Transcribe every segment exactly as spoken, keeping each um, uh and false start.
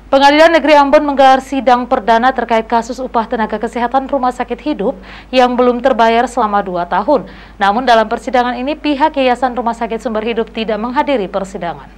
Pengadilan Negeri Ambon menggelar sidang perdana terkait kasus upah tenaga kesehatan rumah sakit hidup yang belum terbayar selama dua tahun. Namun dalam persidangan ini pihak Yayasan Rumah Sakit Sumber Hidup tidak menghadiri persidangan.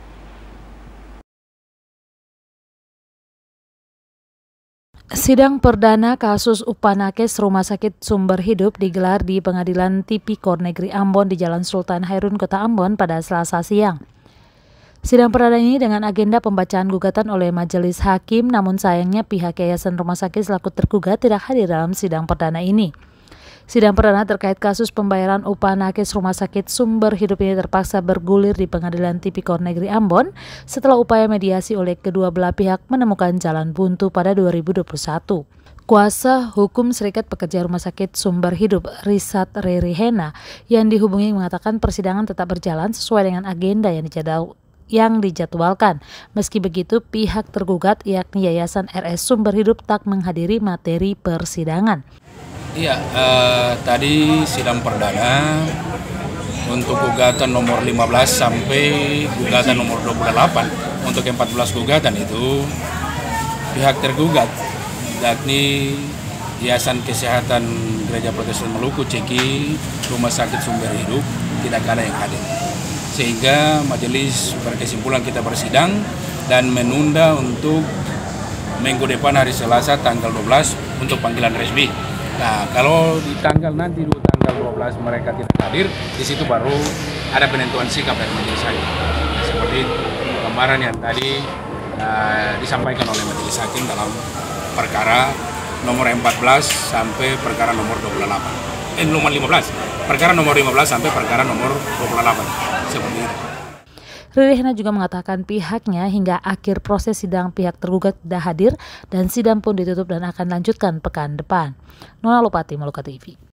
Sidang perdana kasus upah nakes Rumah Sakit Sumber Hidup digelar di Pengadilan Tipikor Negeri Ambon di Jalan Sultan Hairun, Kota Ambon pada Selasa siang. Sidang perdana ini dengan agenda pembacaan gugatan oleh majelis hakim, namun sayangnya pihak Yayasan Rumah Sakit selaku tergugat tidak hadir dalam sidang perdana ini. Sidang perdana terkait kasus pembayaran upah nakes Rumah Sakit Sumber Hidup ini terpaksa bergulir di Pengadilan Tipikor Negeri Ambon setelah upaya mediasi oleh kedua belah pihak menemukan jalan buntu pada dua ribu dua puluh satu. Kuasa Hukum Serikat Pekerja Rumah Sakit Sumber Hidup, Risat Rerihena, yang dihubungi mengatakan persidangan tetap berjalan sesuai dengan agenda yang dijadwalkan. yang dijadwalkan. Meski begitu, pihak tergugat yakni Yayasan R S Sumber Hidup tak menghadiri materi persidangan. Iya, eh, tadi sidang perdana untuk gugatan nomor lima belas sampai gugatan nomor dua puluh delapan. Untuk empat belas gugatan itu pihak tergugat yakni Yayasan Kesehatan Gereja Protestan Maluku Ceki Rumah Sakit Sumber Hidup tidak ada yang hadir. Sehingga majelis berkesimpulan kita bersidang dan menunda untuk minggu depan hari Selasa tanggal dua belas untuk panggilan resmi. Nah, kalau di tanggal nanti di tanggal dua belas mereka tidak hadir, di situ baru ada penentuan sikap dari majelis hakim. Seperti gambaran yang tadi uh, disampaikan oleh majelis hakim dalam perkara nomor empat belas sampai perkara nomor dua puluh delapan. Eh, nomor lima belas. Perkara nomor lima belas sampai perkara nomor dua puluh delapan. Seperti itu. Rerihena juga mengatakan pihaknya hingga akhir proses sidang pihak tergugat tidak hadir dan sidang pun ditutup dan akan lanjutkan pekan depan. Nona Lupati, Moluka T V.